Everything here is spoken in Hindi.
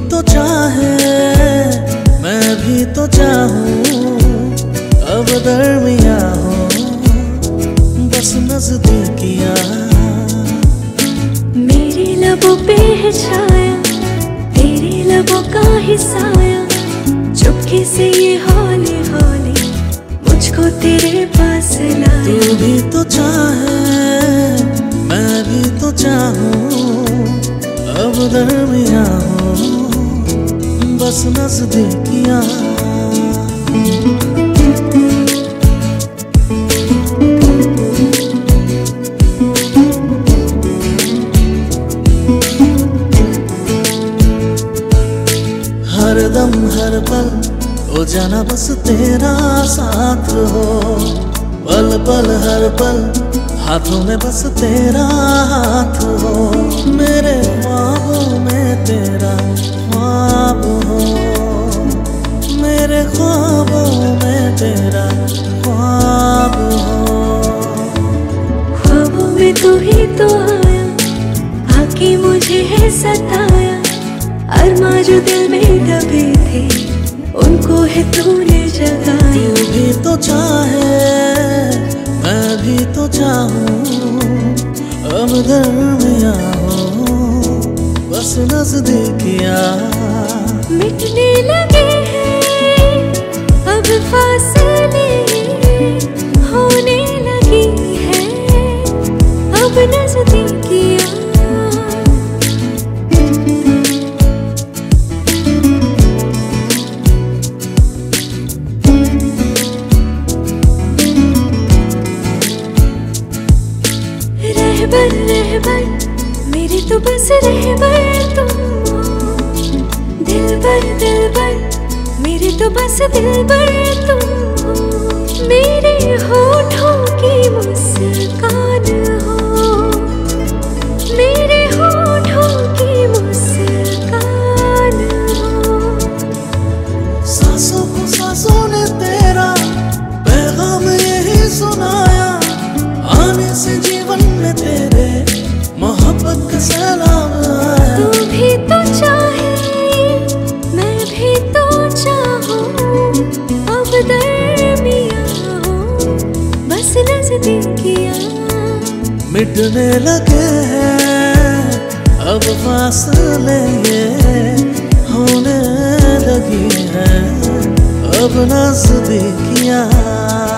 तो चाहे मैं भी तो चाहूं, अब दरमिया हो बस नजदीकियां। मेरे लबों पे है छाया तेरे लबों का ही साया, चुपके से ये हौले हौले मुझको तेरे पास लाया। तू भी तो चाहे मैं भी तो चाहूं, अब दरमिया हो बस नजदीकियां। हर दम हर पल हो जाना बस तेरा साथ हो, पल पल हर पल हाथों में बस तेरा हाथ हो। मेरे ख्वाबों में तेरा ख्वाब हो, मेरे ख्वाबों में तेरा ख्वाब हो। ख्वाबों में तू ही तो आया, आके मुझे है सताया। अरमां जो दिल में दबे थे उनको है तूने जगाया। तू भी तो चाहे मैं भी तो चाहूं, अब दरमिया हो बस नजदीकियां। मिटने लगे हैं अब फासले, होने लगी है अब नजदीकियां। रहबर रहबर मेरे तो बस रहबर तुम हो, दिलबर दिलबर मेरे तो बस दिलबर तुम हो। मेरे होठों की मुस्कान हो, मेरे होठों की मुस्कान हो। सांसों को सांसों ने तेरा पैगाम यही सुनाया, आने से जीवन में तेरे मोहब्बत का सलाम आया। तू भी तो चाहे मैं भी तो चाहूं, अब दरमिया हो बस नजदीकियां। मिटने लगे हैं अब फासले, ये होने लगी है अब नजदीकियां।